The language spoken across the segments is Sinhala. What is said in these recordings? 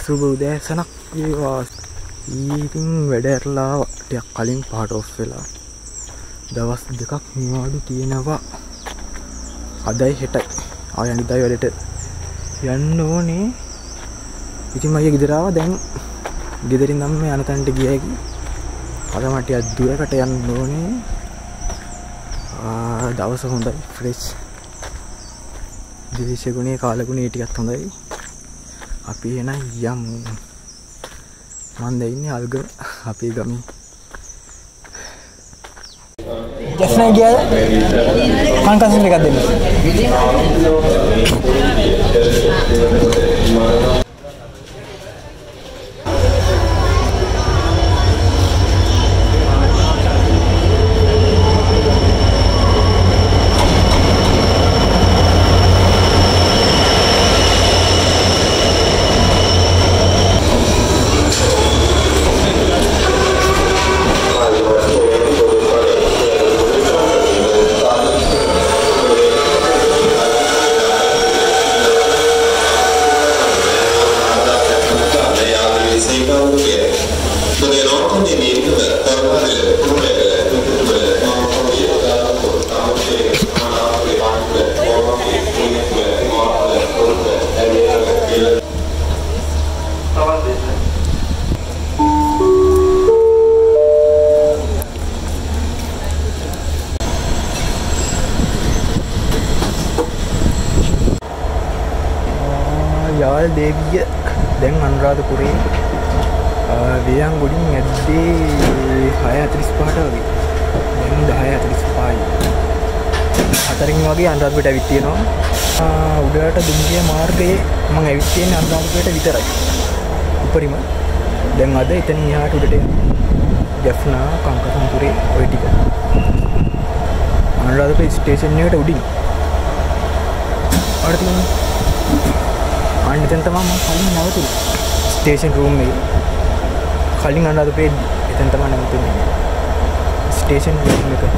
සුබ උදෑසනක් වේවා. ඉතින් වැඩ ඇරලා ටිකක් කලින් පාට ඔෆ් වෙලා දවස් දෙකක් නිවාඩු තියෙනවා. අදයි හෙටයි ආය අනිද්දායි වැඩට යන්න ඕනේ. ඉතින් මම ගෙදර ආවා. දැන් ගෙදරින් නම් යන තැනට ගියා කි. අද මට දුරකට යන්න ඕනේ. දවස හොඳයි ෆ්‍රෙෂ්. දේශගුණේ කාලගුණේ ටිකක් හොඳයි. අපි එන යමු. මම දැන් ඉන්නේ අල්ගම අපේ ගමේ. ජස්නා ගියාද? මං කන්සල් එකක් දෙන්න. යාල් දේවිය දැන් අනුරාධපුරේ වියංගොඩින් ඇද්දේ 6:45ට වගේ. දැන් 10:45යි. හතරින් වගේ අනුරාධපුරට ඇවිත් තියෙනවා. උඩරට දුම්රිය මාර්ගයේ මම ඇවිත් තියෙන්නේ අනුරාධපුරට විතරයි. උපරිම. දැන් අද එතන එහාට උඩට ජෆ්නා කංකසන්තුරේ ওই ටික. අනුරාධපුර ස්ටේෂන් එකට උඩින්. ආඩ තියෙන්නේ අනිතෙන් තමයි මම කලින් නැවතුනේ ස්ටේෂන් රූම් එකේ. කලින් අනුරාධපුරේ එතන තමයි නැවතුනේ ස්ටේෂන් රූම් එක.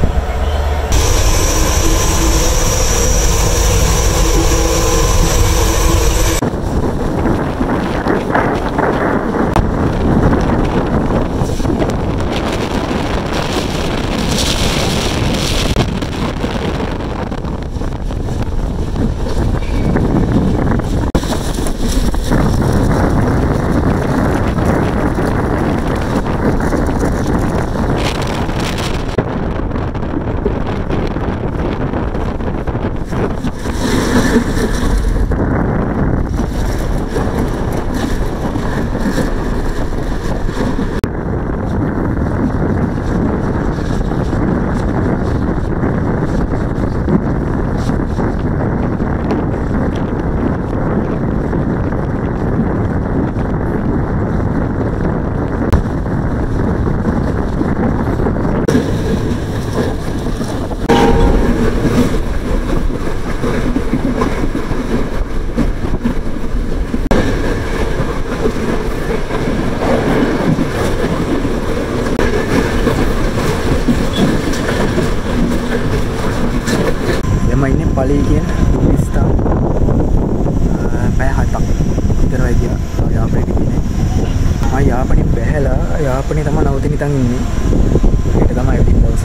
පළේ කියන ස්ථාන පැය 7ක් විතර වෙයි යාපනයේ ඉන්නේ. මම යාපනේ බැහැලා යාපනේ තමයි නවතින ඉතින් ඉන්නේ. ඒක තමයි ඉතින් දවස.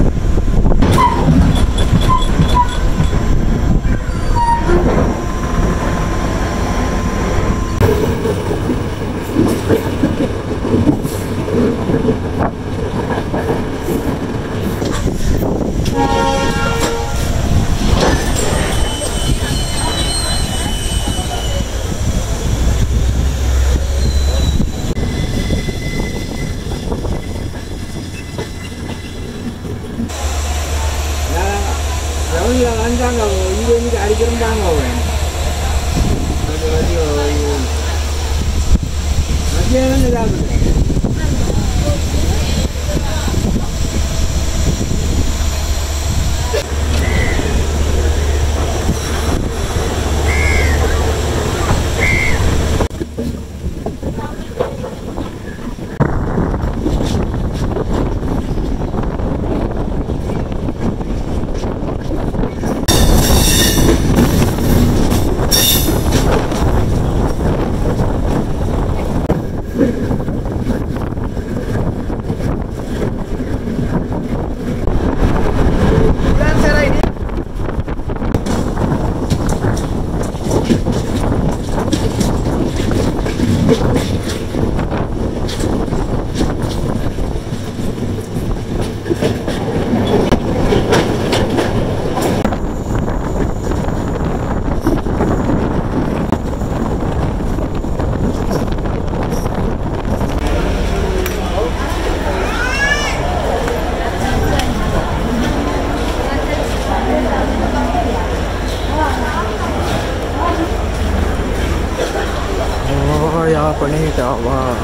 යාපනයට ආවා.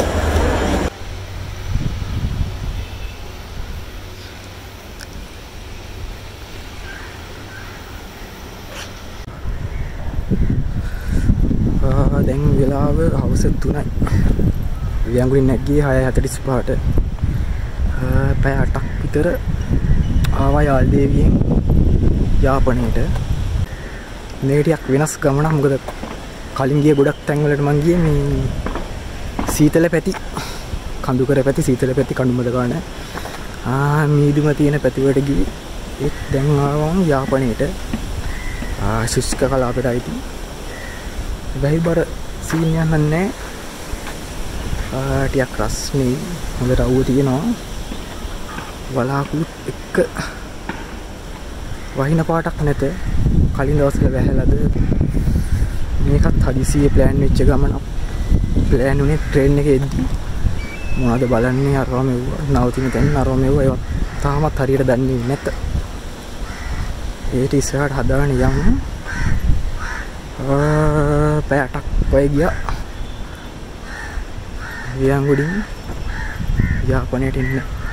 දැන් වෙලාව හවස 3යි. වියංගුලින් නැග්ගියේ 6:45ට. පැය 8ක් විතර ආවා යාල්දේවියෙන් යාපනයට. මේ ටිකක් වෙනස් ගමනක්. මොකද කලින් ගිය ගොඩක් තැන්වලට මං ගියේ මේ සීතල පැති, කඳුකර පැති, සීතල පැති, කඳුමද ගන්න. මීදුම තියෙන පැති වලට ගියේ. ඒත් දැන් ආවම යාපනයට. ශුෂ්ක කලාපයට අයිති. හැබැයි බර සීන් යන්න නැහැ. ටිකක් රස්නේ හොඳට අවුව තියෙනවා. වලාකුළුත් එක්ක වහින පාටක් නැත. කලින් දවස්වල වැහැලාද මේකත් හදිසියේ ප්ලෑන් වෙච්ච ගමන. ප්ලෑන් උනේ ට්‍රේන් එකේ එද්දි මොනවද බලන්නේ අරවා මෙව්වා නවතින තැන් අරවා මෙව්වා ඒවා තාමත් හරියට දන්නේ නැත. ඒට ඉස්සරහට හදාගෙන යමු. පැය 8ක් වගේ ගියා. වියංගුඩින් යාපනයට එන්න.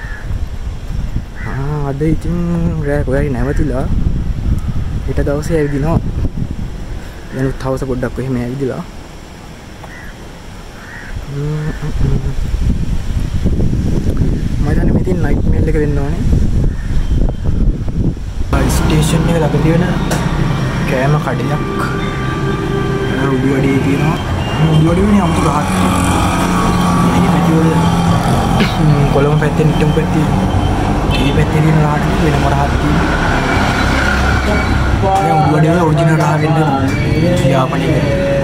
අද ඉතින් රෑ කොහරි නැවතිලා ඊට දවසේ ඇවිදිනවා. දැනුත් හවස පොඩ්ඩක් එහෙම ඇවිදලා මම දැන් මෙතන නයිට් මේල් එක දෙන්න ඕනේ. ස්ටේෂන් එක ළඟ තියෙන කෑම කඩයක් උඩුවඩේ කියනවා. උඩුවඩේනේ අමුතු ගහක්. මේ පැතිවල කොළඹ පැත්තෙන් ඉටුම් පැත්තේ මේ පැත්තේ තියෙන රහක් වෙන මොරහක් තියෙනවා. දැන් උඩුවඩේ ඔරිජිනල් රහ වෙන්න යාපනයේ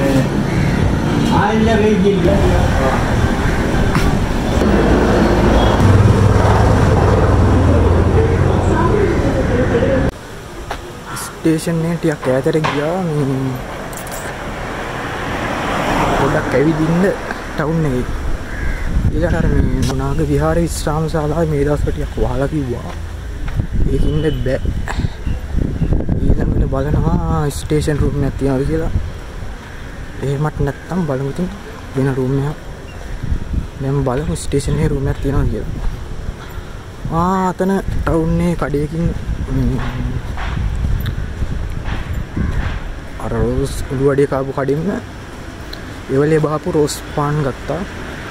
ස්ටේෂන් එක ටිකක් ඈතට ගියා. පොඩ්ඩක් ඇවිදින්න ටවුන් එකේ. ඊළඟට අර මේ මොනාග විහාර විශ්‍රාම ශාලාවේ මේ දවස්වල ටිකක් වහලා කිව්වා. ඒකින්ද බෑ. ඊළඟට බලනවා ස්ටේෂන් රූම් එකක් තියනවාද කියලා. එහෙමත් නැත්නම් බලමු ඉතින් වෙන රූම් එකක්. දැන් බලමු ස්ටේෂන් එකේ රූම් එකක් තියනවාද කියලා. අතන ටවුන් එකේ කඩේකින් අර රෝස් උඩුවඩේ කාපු කඩින්න ඒවලේ බහපු රෝස් පාන් ගත්තා.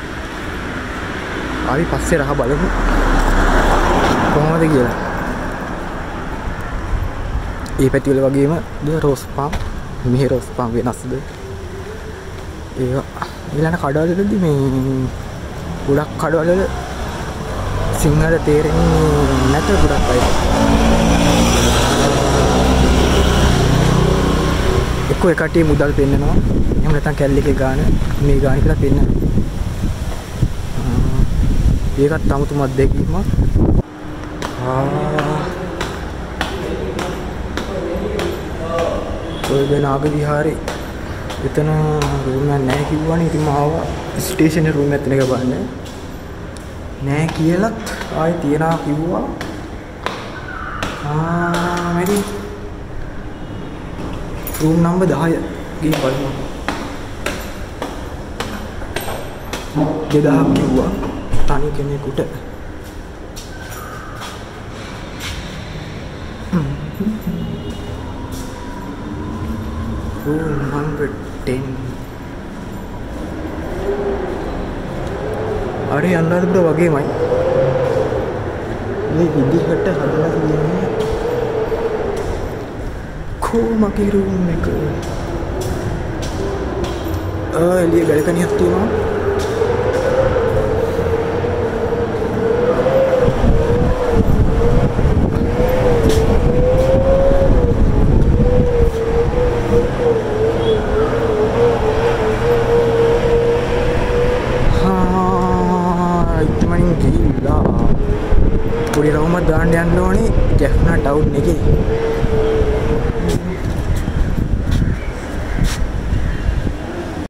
ආවි පස්සේ රහ බලමු කොහොමද කියලා. ඒ පැතිවල වගේම ද රෝස් පාන්, මෙහි රෝස් පාන් වෙනස්ද? ඒවා ඊළඟ කඩවලදී මේ ගොඩක් කඩවල සිංහල තේරෙන්නේ නැත ගොඩක් අය. එක්ක එකටියේ මුදල් පෙන්නනවා. එහෙම නැත්නම් කැල් එකේ ගාන මේ ගාන කියලා පෙන්නනවා. ඒකත් අමුතුම අත්දැකීමක්. ඔය නාග විහාරේ එතන රූම් එකක් නැහැ කිව්වනේ. ඉතින් මම ආවා ස්ටේෂන් එකේ රූම් එකක් තියෙන එක බලන්න. නැහැ කියලත් ආයි තියනවා කිව්වා. මැරි රූම් නම්බර් 10 ගිහින් බලමු. 2000ක් කිව්වා තනි කෙනෙකුට. room number 10. අර අනුරාධපුර වගේමයි. මේ විදිහට හදලා තියෙන්නේ කොමගේ රූම් එක. එළිය බැලකනියක් තියෙනවා. යන්න ඕනේ ජැෆ්නා ටවුන් එකේ.